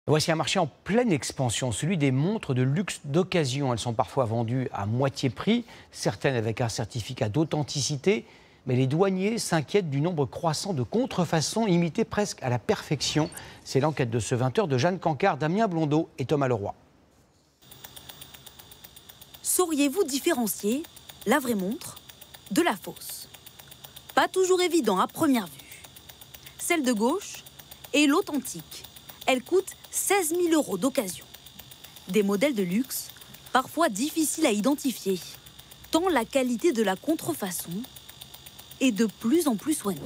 Voici un marché en pleine expansion, celui des montres de luxe d'occasion. Elles sont parfois vendues à moitié prix, certaines avec un certificat d'authenticité. Mais les douaniers s'inquiètent du nombre croissant de contrefaçons imitées presque à la perfection. C'est l'enquête de ce 20h de Jeanne Cancard, Damien Blondeau et Thomas Leroy. Sauriez-vous différencier la vraie montre de la fausse? Pas toujours évident à première vue. Celle de gauche est l'authentique. Elle coûte 16 000 € d'occasion. Des modèles de luxe, parfois difficiles à identifier, tant la qualité de la contrefaçon est de plus en plus soignée.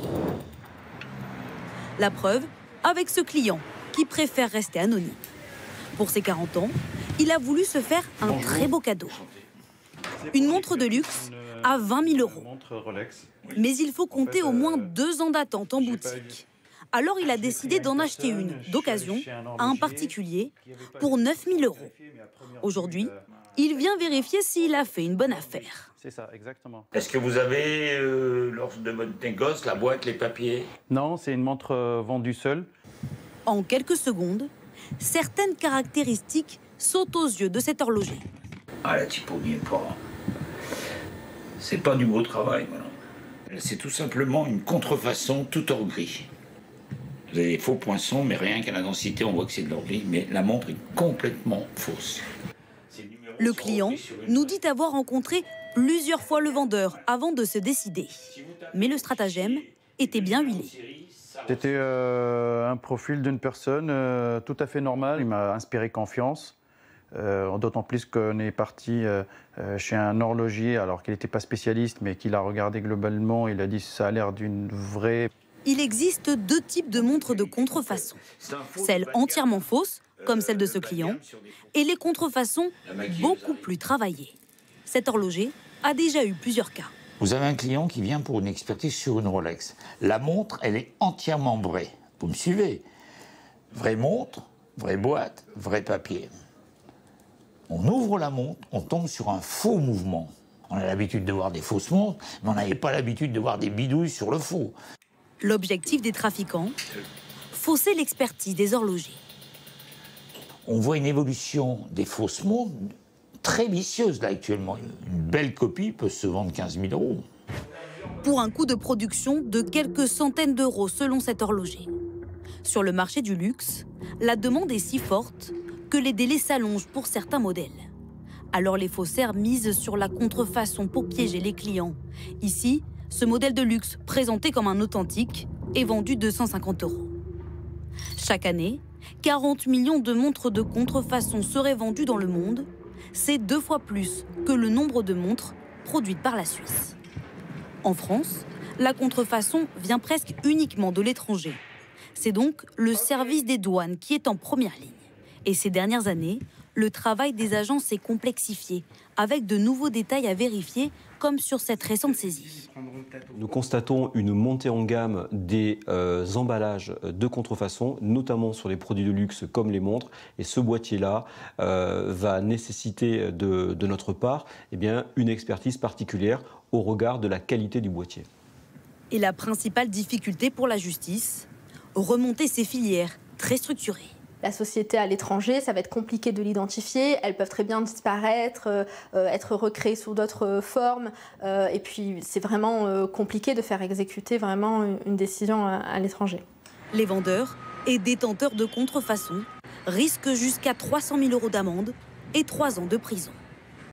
La preuve avec ce client qui préfère rester anonyme. Pour ses 40 ans, il a voulu se faire un très beau cadeau. Une montre de luxe à 20 000 €. Mais il faut compter au moins 2 ans d'attente en boutique. Alors il a décidé d'en acheter une d'occasion à un particulier pour 9 000 €. Aujourd'hui, il vient vérifier s'il a fait une bonne affaire. C'est ça, exactement. Est-ce que vous avez, lors de votre négoce, la boîte, les papiers? Non, c'est une montre vendue seule. En quelques secondes, certaines caractéristiques sautent aux yeux de cet horloger. Ah, la typo n'est pas... C'est pas du beau travail, voilà. C'est tout simplement une contrefaçon tout hors gris. Vous avez des faux poinçons, mais rien qu'à la densité, on voit que c'est de l'or gris, mais la montre est complètement fausse. Le client nous dit avoir rencontré plusieurs fois le vendeur avant de se décider. Mais le stratagème était bien huilé. C'était un profil d'une personne tout à fait normale. Il m'a inspiré confiance, d'autant plus qu'on est parti chez un horloger, alors qu'il n'était pas spécialiste, mais qu'il a regardé globalement. Il a dit ça a l'air d'une vraie... Il existe 2 types de montres de contrefaçon. Celles entièrement fausses, comme celle de ce client, et les contrefaçons beaucoup plus travaillées. Cet horloger a déjà eu plusieurs cas. Vous avez un client qui vient pour une expertise sur une Rolex. La montre, elle est entièrement vraie. Vous me suivez? Vraie montre, vraie boîte, vrai papier. On ouvre la montre, on tombe sur un faux mouvement. On a l'habitude de voir des fausses montres, mais on n'avait pas l'habitude de voir des bidouilles sur le faux. L'objectif des trafiquants, fausser l'expertise des horlogers. On voit une évolution des fausses montres très vicieuse là actuellement. Une belle copie peut se vendre 15 000 €. Pour un coût de production de quelques centaines d'euros selon cet horloger. Sur le marché du luxe, la demande est si forte que les délais s'allongent pour certains modèles. Alors les faussaires misent sur la contrefaçon pour piéger les clients. Ici, ce modèle de luxe, présenté comme un authentique, est vendu 250 €. Chaque année, 40 millions de montres de contrefaçon seraient vendues dans le monde. C'est 2 fois plus que le nombre de montres produites par la Suisse. En France, la contrefaçon vient presque uniquement de l'étranger. C'est donc le service des douanes qui est en première ligne. Et ces dernières années, le travail des agents s'est complexifié, avec de nouveaux détails à vérifier, comme sur cette récente saisie. Nous constatons une montée en gamme des emballages de contrefaçon, notamment sur les produits de luxe comme les montres. Et ce boîtier-là va nécessiter de notre part une expertise particulière au regard de la qualité du boîtier. Et la principale difficulté pour la justice, remonter ces filières très structurées. La société à l'étranger, ça va être compliqué de l'identifier. Elles peuvent très bien disparaître, être recréées sous d'autres formes. Et puis, c'est vraiment compliqué de faire exécuter vraiment une décision à l'étranger. Les vendeurs et détenteurs de contrefaçon risquent jusqu'à 300 000 € d'amende et 3 ans de prison.